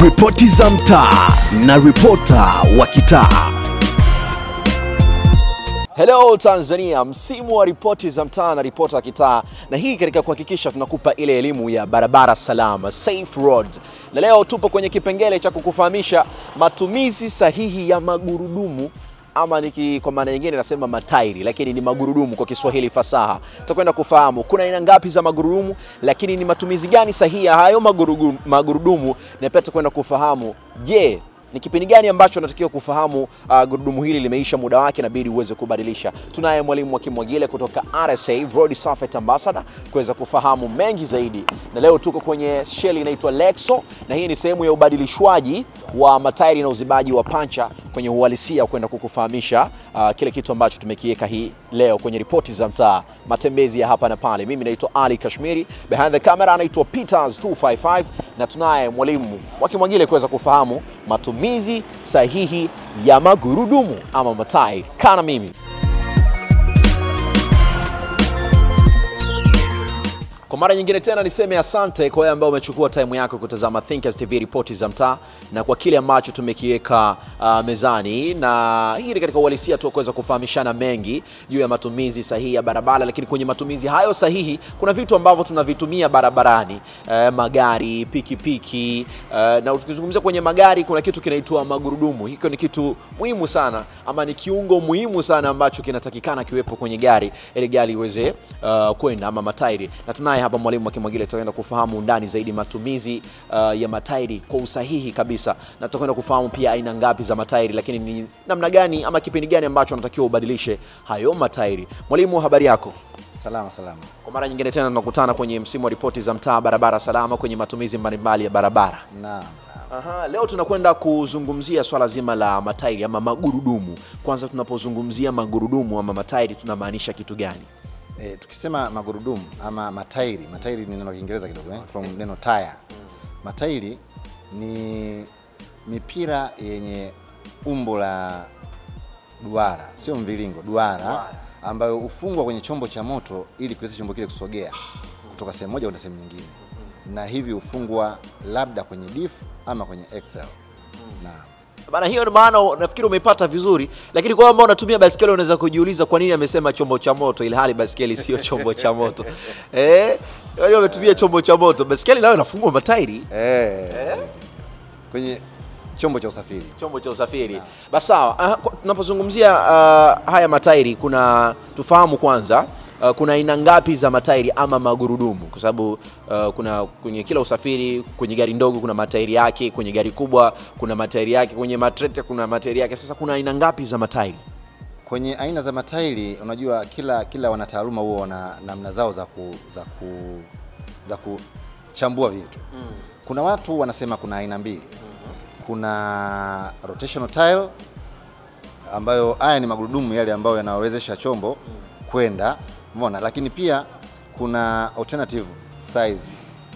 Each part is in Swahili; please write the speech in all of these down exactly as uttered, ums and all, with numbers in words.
Ripoti za mtaa na ripota wa kitaa. Hello Tanzania, msimu wa ripoti za mtaa na ripota wa kitaa, na hii katika kuhakikisha tunakupa ile elimu ya barabara salama, safe road. Na leo tupo kwenye kipengele cha kukufahamisha matumizi sahihi ya magurudumu, ama niki kwa maana nyingine nasema matairi, lakini ni magurudumu kwa Kiswahili fasaha. Tutakwenda kufahamu kuna aina ngapi za magurudumu, lakini ni matumizi gani sahihi ya hayo magurudumu, magurudumu na pia tutakwenda kufahamu je, ni kipindi gani ambacho unatakiwa kufahamu uh, gurudumu hili limeisha muda wake na bidi uweze kubadilisha. Tunaye mwalimu wa Kimwagile kutoka R S A Road Safety Ambassador kuweza kufahamu mengi zaidi. Na leo tuko kwenye sheli inaitwa Lexo, na hii ni sehemu ya ubadilishwaji wa matairi na uzibaji wa pancha kwenye uhalisia, kwenda kukufahamisha uh, kile kitu ambacho tumekiweka hii leo kwenye ripoti za mtaa, matembezi ya hapa na pale. Mimi naitwa Ali Kashmiri, behind the camera anaitwa Peters two five five, na tunaye mwalimu wa Kimwagile kuweza kufahamu matumizi sahihi ya magurudumu ama matairi. Kana mimi. Kwa mara nyingine tena niseme asante kwa wale ambao umechukua time yako kutazama Thinkers T V ripoti za mtaa, na kwa kile ambacho tumekiweka uh, mezani. Na hii ni katika uhalisia tu kuweza kufahamishana mengi juu ya matumizi sahihi ya barabara, lakini kwenye matumizi hayo sahihi kuna vitu ambavyo tunavitumia barabarani, uh, magari, pikipiki, uh, na tukizungumzia kwenye magari kuna kitu kinaitwa magurudumu. Hiko ni kitu muhimu sana, ama ni kiungo muhimu sana ambacho kinatakikana kiwepo kwenye gari ili gari iweze uh, kwenda, ama matairi. Na tunaye hapa mwalimu wa Kimwagile, tutakwenda kufahamu ndani zaidi matumizi uh, ya matairi kwa usahihi kabisa, na tutakwenda kufahamu pia aina ngapi za matairi, lakini ni namna gani ama kipindi gani ambacho unatakiwa ubadilishe hayo matairi. Mwalimu, habari yako? Salama salama. Kwa mara nyingine tena tunakutana kwenye msimu wa ripoti za mtaa, barabara salama, kwenye matumizi mbalimbali ya barabara. Naam. Aha, leo tunakwenda kuzungumzia swala zima la matairi ama magurudumu. Kwanza tunapozungumzia magurudumu ama matairi tunamaanisha kitu gani? E, tukisema magurudumu ama matairi, matairi ni neno la Kiingereza kidogo eh, from neno tire. Matairi ni mipira yenye umbo la duara, sio mviringo, duara, ambayo hufungwa kwenye chombo cha moto ili kuwezesha chombo kile kusogea kutoka sehemu moja kwenda sehemu nyingine. Na hivi hufungwa labda kwenye diff ama kwenye axle. Na bana, hiyo ndio maana nafikiri umeipata vizuri, lakini kwa ambao unatumia baiskeli unaweza kujiuliza kwa nini amesema chombo cha moto ili hali baiskeli sio chombo cha moto. Eh, wale wametumia chombo cha moto, baiskeli nayo inafungwa matairi eh, eh? kwenye chombo cha usafiri. Chombo cha usafiri. Basi sawa, tunapozungumzia uh, haya matairi kuna tufahamu kwanza Uh, kuna aina ngapi za matairi ama magurudumu, kwa sababu uh, kuna kwenye kila usafiri, kwenye gari ndogo kuna matairi yake, kwenye gari kubwa kuna matairi yake, kwenye matreta kuna matairi yake. Sasa kuna aina ngapi za matairi? Kwenye aina za matairi, unajua kila kila wanataaluma huo wana namna zao za ku, za ku, za kuchambua vitu. Mm. Kuna watu wanasema kuna aina mbili. Mm -hmm. Kuna rotational tire ambayo haya ni magurudumu yale ambayo yanawezesha chombo mm. kwenda. Umeona, lakini pia kuna alternative size.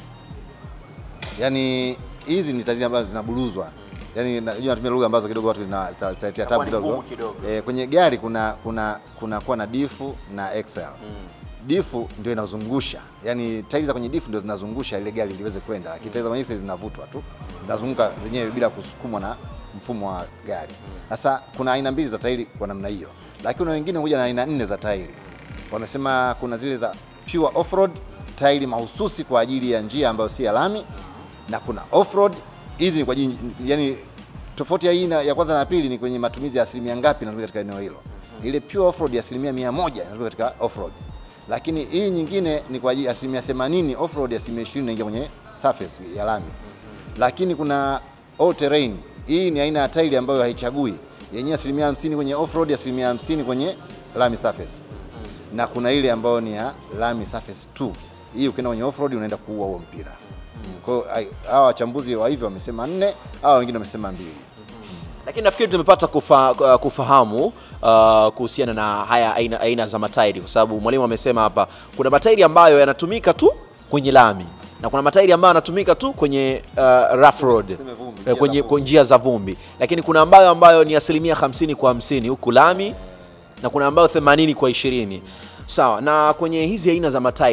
Yaani hizi ni size ambazo zinabuluzwa. Yaani unajua natumia lugha ambazo kidogo watu zinatatia tabu kidogo. Eh, kwenye gari kuna kuna kuna kuwa na difu na axle. Mm. Difu ndio inazungusha. Yaani tairi za kwenye difu ndio zinazungusha ile gari liweze kwenda. Lakini tairi za kwenye axle zinavutwa tu. Zinazunguka zenyewe bila kusukumwa na mfumo wa gari. Sasa kuna aina mbili za tairi kwa namna hiyo. Lakini kuna wengine huja na aina nne za tairi. Wamesema kuna zile za pure off-road, tairi mahususi kwa ajili ya njia ambayo si ya lami, na kuna off-road, hizi kwa ajili, yani tofauti ya hii ya kwanza na pili ni kwenye matumizi ya asilimia ngapi inatumika katika eneo hilo. Ile pure off-road ya asilimia mia moja inatumika katika off-road. Lakini hii nyingine ni kwa ajili ya asilimia themanini off-road, ya asilimia ishirini inaingia kwenye surface ya lami. Lakini kuna all terrain. Hii ni aina ya tairi ambayo haichagui. Yenyewe asilimia hamsini kwenye off-road, asilimia hamsini kwenye lami surface. Na kuna ile ambayo ni ya lami surface two. Hii ukienda kwenye off-road unaenda kuua huo mpira. Kwa hiyo hawa wachambuzi wa hivyo wamesema nne, hawa wengine wamesema mbili. Lakini nafikiri tumepata kufa, kufahamu uh, kuhusiana na haya aina, aina za matairi, kwa sababu mwalimu amesema hapa kuna matairi ambayo yanatumika tu kwenye lami na kuna matairi ambayo yanatumika tu kwenye uh, rough road, vumbi, kwenye njia za vumbi, lakini kuna ambayo ambayo ni asilimia hamsini kwa hamsini huku lami na kuna ambayo themanini kwa ishirini. Sawa, na kwenye hizi aina za matairi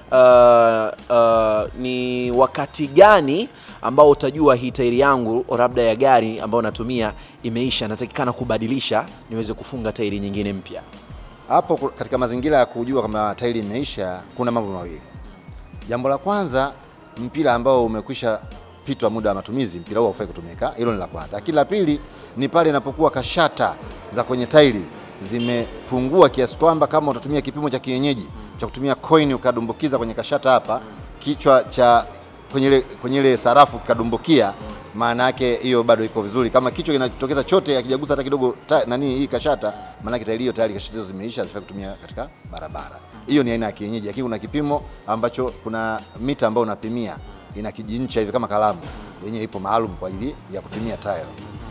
uh, uh, ni wakati gani ambao utajua hii tairi yangu labda ya gari ambayo natumia imeisha, natakikana kubadilisha niweze kufunga tairi nyingine mpya? Hapo katika mazingira ya kujua kama tairi imeisha kuna mambo mawili. Jambo la kwanza, mpira ambao umekwisha pitwa muda wa matumizi, mpira huo haufai kutumika. Hilo ni la kwanza. Lakini la pili ni pale inapokuwa kashata za kwenye tairi zimepungua kiasi kwamba kama utatumia kipimo cha kienyeji cha kutumia coin ukadumbukiza kwenye kashata hapa, kichwa cha kwenye ile kwenye ile sarafu kadumbukia, maana yake hiyo bado iko vizuri. Kama kichwa kinatokeza chote hakijagusa hata kidogo nani hii kashata, maana yake tairi hiyo tayari kashata hizo zimeisha, hazifai kutumia katika barabara. Hiyo ni aina ya kienyeji, lakini kuna kipimo ambacho kuna mita ambayo unapimia, ina kijincha hivi kama kalamu yenyewe ipo maalum kwa ajili ya kupimia tairi.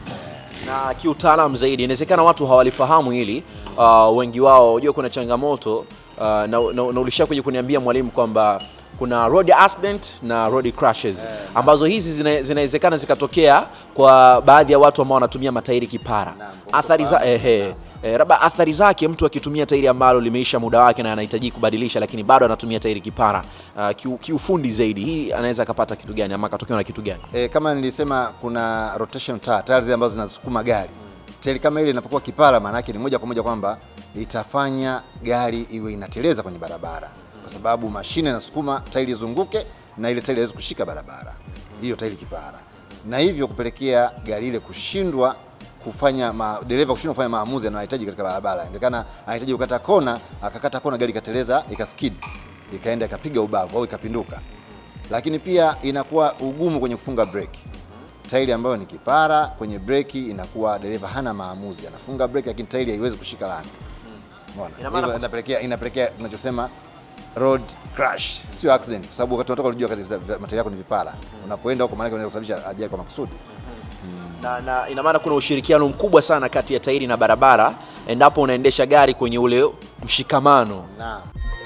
Na kiutaalamu zaidi, inawezekana watu hawalifahamu hili, uh, wengi wao unajua kuna changamoto uh, na, na, na ulishakuja kuniambia mwalimu kwamba kuna road accident na road crashes, ambazo hizi zinawezekana zikatokea kwa baadhi ya watu ambao wanatumia matairi kipara. Athari za ehe eh, labda athari zake, mtu akitumia tairi ambalo limeisha muda wake na anahitaji kubadilisha lakini bado anatumia tairi kipara, uh, kiufundi zaidi, hii anaweza akapata kitu gani ama akatokea na kitu gani? E, kama nilisema kuna rotation tire, tires ambazo zinasukuma gari. Tairi kama ile inapokuwa kipara, maana yake ni moja kwa moja kwamba itafanya gari iwe inateleza kwenye barabara, kwa sababu mashine inasukuma tairi izunguke na ile tairi haiwezi kushika barabara. Hiyo tairi kipara. Na hivyo kupelekea gari ile kushindwa kufanya ma, dereva kushindwa kufanya maamuzi anayohitaji katika barabara. Inawezekana anahitaji kukata kona, akakata kona gari ikateleza, ikaskid, ikaenda ikapiga ubavu au ikapinduka. Lakini pia inakuwa ugumu kwenye kufunga breki. Tairi ambayo ni kipara kwenye breki inakuwa dereva hana maamuzi, anafunga breki lakini tairi haiwezi kushika lami. Umeona? Hivyo inapelekea inapelekea tunachosema road crash, sio accident, kwa sababu wakati unatoka unajua kazi matairi yako ni vipara. Unapoenda huko maana yake unaweza kusababisha ajali kwa makusudi. Na, na ina maana kuna ushirikiano mkubwa sana kati ya tairi na barabara endapo unaendesha gari kwenye ule mshikamano. Naam.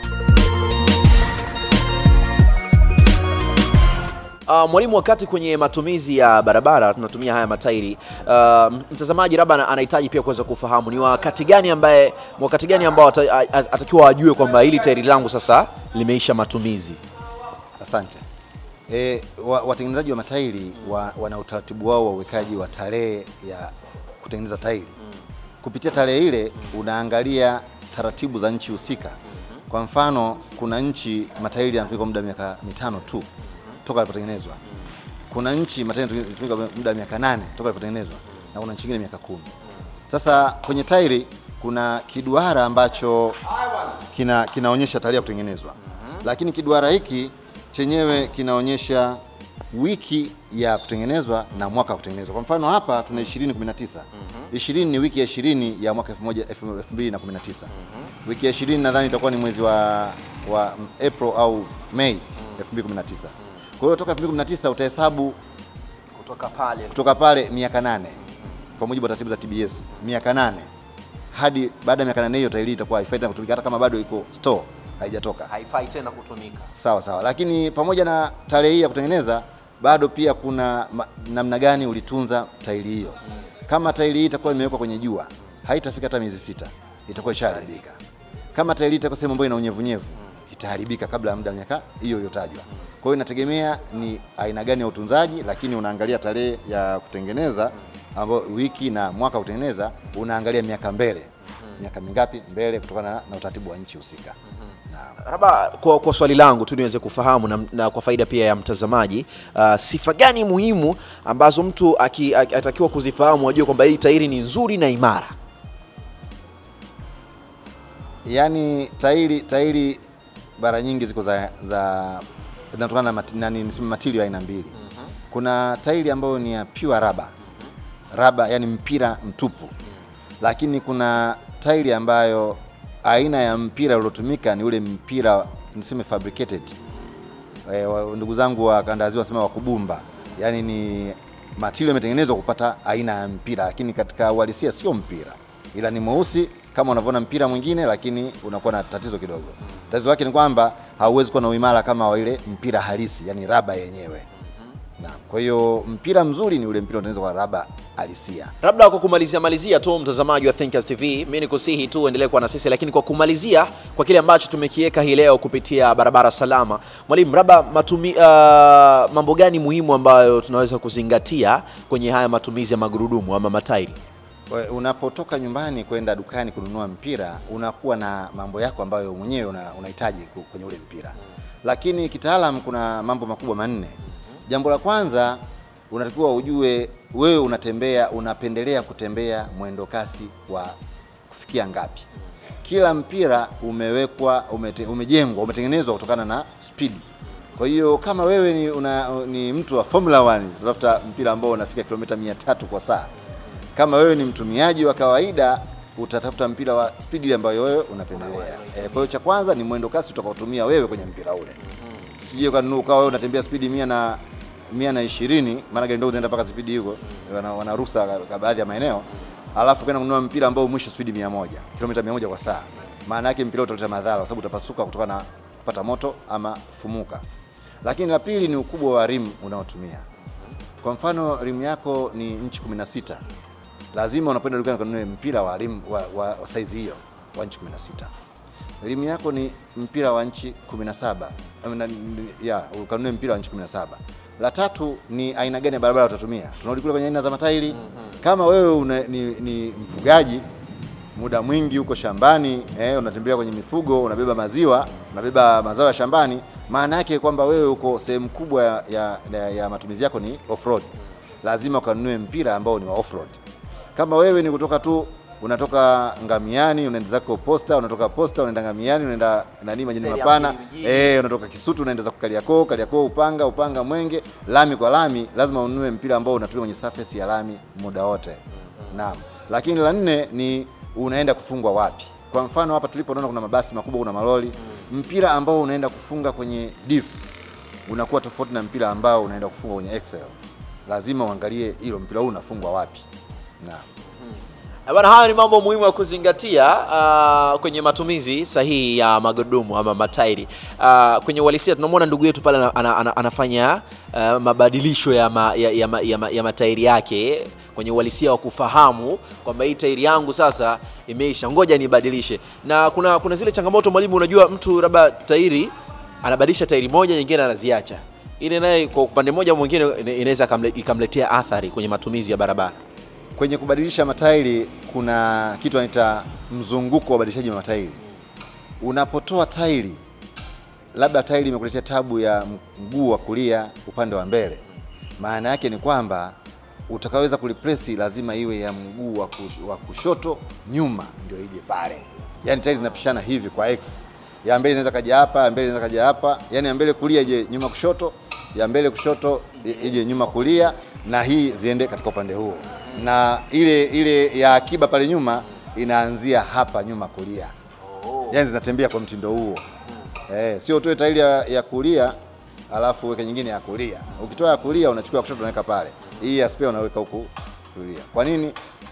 Uh, mwalimu, wakati kwenye matumizi ya barabara tunatumia haya matairi, uh, mtazamaji labda anahitaji pia kuweza kufahamu ni wakati gani ambaye wakati gani ambao atakiwa ajue kwamba hili tairi langu sasa limeisha matumizi? Asante. E, watengenezaji wa matairi wa, wana utaratibu wao wa uwekaji wa tarehe ya kutengeneza tairi. Kupitia tarehe ile unaangalia taratibu za nchi husika. Kwa mfano kuna nchi matairi yanatumika muda miaka mitano tu toka yalipotengenezwa. Kuna nchi matairi yanatumika muda miaka nane toka yalipotengenezwa, na kuna nchi nyingine miaka kumi. Sasa kwenye tairi kuna kiduara ambacho kina kinaonyesha tarehe ya kutengenezwa. Lakini kiduara hiki chenyewe kinaonyesha wiki ya kutengenezwa na mwaka wa kutengenezwa. Kwa mfano hapa tuna ishirini kumi na tisa. ishirini ni wiki ya ishirini ya mwaka elfu mbili na kumi na tisa. Wiki ya ishirini nadhani itakuwa ni mwezi wa wa April au Mei elfu mbili kumi na tisa. Kwa hiyo toka elfu mbili kumi na tisa utahesabu kutoka pale kutoka pale miaka nane. Kwa mujibu wa taratibu za T B S, miaka nane. Hadi baada ya miaka nane hiyo tairi itakuwa haifai tena kutumika hata kama bado iko store, haijatoka. Haifai tena kutumika. Sawa sawa. Lakini pamoja na tarehe hii ya kutengeneza, bado pia kuna namna gani ulitunza tairi hiyo. Kama tairi hii itakuwa imewekwa kwenye jua, haitafika hata miezi sita, itakuwa ishaharibika. Kama tairi hii itakuwa sehemu ambayo ina unyevunyevu, itaharibika kabla ya muda wa miaka hiyo iliyotajwa. Kwa hiyo inategemea ni aina gani ya utunzaji, lakini unaangalia tarehe ya kutengeneza ambayo wiki na mwaka kutengeneza, unaangalia miaka mbele. Miaka mingapi mbele kutokana na, na utaratibu wa nchi husika. Labda kwa, kwa swali langu tu niweze kufahamu na, na kwa faida pia ya mtazamaji, uh, sifa gani muhimu ambazo mtu aki, atakiwa kuzifahamu ajue kwamba hii tairi ni nzuri na imara? Yaani tairi tairi bara nyingi ziko za za zinatokana na nani niseme material aina mbili. Kuna tairi ambayo ni ya pure rubber. Rubber yani mpira mtupu. Lakini kuna tairi ambayo aina ya mpira uliotumika ni ule mpira niseme fabricated. E, ndugu zangu wa kandazi wasema wa kubumba. Yaani ni material imetengenezwa kupata aina ya mpira, lakini katika uhalisia sio mpira. Ila ni mweusi kama unavyoona mpira mwingine, lakini unakuwa na tatizo kidogo. Tatizo lake ni kwamba hauwezi kuwa na uimara kama wa ile mpira halisi, yani raba yenyewe. Naam. Kwa hiyo mpira mzuri ni ule mpira unatengenezwa kwa raba halisia. Labda kwa kumalizia malizia tu mtazamaji wa Thinkers T V, mimi nikusihi tu endelee kuwa na sisi, lakini kwa kumalizia kwa kile ambacho tumekiweka hii leo kupitia barabara salama, mwalimu, labda matumi uh, mambo gani muhimu ambayo tunaweza kuzingatia kwenye haya matumizi ya magurudumu ama matairi? Unapotoka nyumbani kwenda dukani kununua mpira, unakuwa na mambo yako ambayo mwenyewe unahitaji kwenye ule mpira. Lakini kitaalam kuna mambo makubwa manne. Jambo la kwanza, unatakiwa ujue wewe unatembea, unapendelea kutembea mwendo kasi wa kufikia ngapi. Kila mpira umewekwa, umete, umejengwa, umetengenezwa kutokana na spidi. Kwa hiyo kama wewe ni, una, ni mtu wa Formula one, utafuta mpira ambao unafika kilomita mia tatu kwa saa. Kama wewe ni mtumiaji wa kawaida, utatafuta mpira wa spidi ambayo wewe unapendelea. E, kwa hiyo cha kwanza ni mwendo kasi utakaotumia wewe kwenye mpira ule. Sije ukanuka wewe unatembea spidi mia na mia na ishirini, maana gari ndio zinaenda mpaka spidi huko, wana, wanaruhusa kwa baadhi ya maeneo. Alafu kwenda kununua mpira ambao mwisho spidi mia moja, kilomita mia moja kwa saa. Maana yake mpira utaleta madhara kwa sababu utapasuka kutokana na kupata moto ama fumuka. Lakini la pili ni ukubwa wa rim unaotumia. Kwa mfano rim yako ni inchi kumi na sita. Lazima unapoenda dukani kununua mpira wa rim wa, wa, wa size hiyo wa inchi kumi na sita. Rim yako ni mpira wa inchi kumi na saba. Ya, ukanunue mpira wa inchi kumi na saba. La tatu ni aina gani ya barabara utatumia. Tunarudi kule kwenye aina za matairi. Kama wewe una, ni, ni mfugaji, muda mwingi uko shambani, eh, unatembea kwenye mifugo, unabeba maziwa, unabeba mazao ya shambani, maana yake kwamba wewe uko sehemu kubwa ya, ya, ya, ya matumizi yako ni off-road. Lazima ukanunue mpira ambao ni wa off-road. Kama wewe ni kutoka tu unatoka Ngamiani unaenda zako Posta, unatoka Posta unaenda Ngamiani, unaenda nani majini mapana, eh, unatoka Kisutu unaenda zako Kariakoo, Kariakoo Upanga, Upanga Mwenge, lami kwa lami, lazima ununue mpira ambao unatumia kwenye surface ya lami muda wote. Naam. Lakini la nne ni unaenda kufungwa wapi. Kwa mfano hapa tulipo unaona kuna mabasi makubwa, kuna malori. Mpira ambao unaenda kufunga kwenye diff unakuwa tofauti na mpira ambao unaenda kufunga kwenye Excel. Lazima uangalie hilo mpira huu unafungwa wapi. Naam. Bwana, haya ni mambo muhimu ya kuzingatia uh, kwenye matumizi sahihi ya magurudumu ama matairi. Uh, kwenye uhalisia tunamwona ndugu yetu pale ana, ana, anafanya uh, mabadilisho ya, ma, ya, ya, ya, ya matairi yake kwenye uhalisia wa kufahamu kwamba hii tairi yangu sasa imeisha, ngoja nibadilishe. Na kuna kuna zile changamoto mwalimu, unajua mtu labda tairi anabadilisha tairi moja nyingine anaziacha. Ile naye kwa upande mmoja mwingine inaweza ikamletea athari kwenye matumizi ya barabara. Kwenye kubadilisha matairi kuna kitu anaita mzunguko wa ubadilishaji wa matairi. Unapotoa tairi, labda tairi imekuletea tabu ya mguu wa kulia upande wa mbele, maana yake ni kwamba utakaweza kulipresi lazima iwe ya mguu wa kushoto nyuma ndio ije pale. Yaani tairi zinapishana hivi kwa X. Ya mbele inaweza kaja hapa, ya mbele inaweza kaja hapa. Yaani ya mbele kulia ije nyuma kushoto, ya mbele kushoto ije nyuma kulia, na hii ziende katika upande huo. Na ile ile ya akiba pale nyuma inaanzia hapa nyuma kulia. Yaani zinatembea kwa mtindo huo. Eh, sio utoe tairi ya, ya kulia alafu weke nyingine ya kulia. Ukitoa ya kulia unachukua kushoto unaweka pale. Hii ya spare unaweka huku kulia. Kwa nini?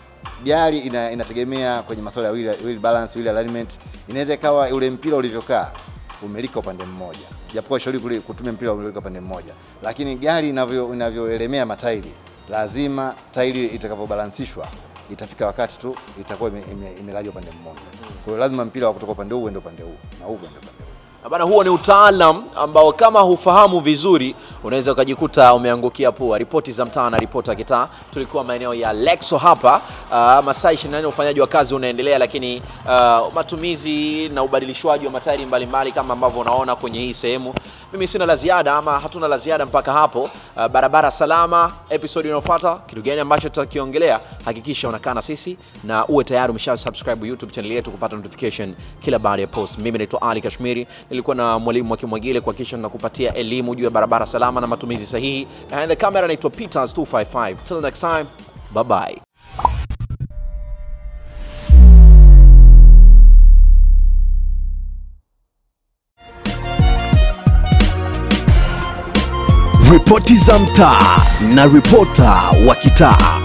Gari ina, inategemea kwenye masuala ya wheel, wheel balance, wheel alignment. Inaweza ikawa ule mpira ulivyokaa umelika upande mmoja. Japokuwa shauri kule kutumia mpira umelika upande mmoja. Lakini gari inavyo inavyoelemea matairi, lazima tairi itakapobalansishwa itafika wakati tu itakuwa imelalia upande mmoja. Kwa hiyo lazima mpira wa kutoka upande huu uende upande huu na huu uende upande huu. Bana, huo ni utaalam ambao kama hufahamu vizuri unaweza ukajikuta umeangukia pua. Ripoti za mtaa na ripoti ya kitaa. Tulikuwa maeneo ya Lexo hapa. Uh, masaa ishirini na nne ufanyaji wa kazi unaendelea, lakini uh, matumizi na ubadilishwaji wa matairi mbalimbali kama ambavyo unaona kwenye hii sehemu. Mimi sina la ziada ama hatuna la ziada mpaka hapo. Uh, barabara salama episode inayofuata, kitu gani ambacho tutakiongelea, hakikisha unakaa na sisi na uwe tayari umesha subscribe YouTube channel yetu kupata notification kila baada ya post. Mimi naitwa Ali Kashmiri, nilikuwa na mwalimu wa Kimwagile kuhakikisha nakupatia elimu juu ya barabara salama na matumizi sahihi. And the camera naitwa Peters two five five. Till next time, bye bye. Ripoti za mtaa na ripota wa kitaa.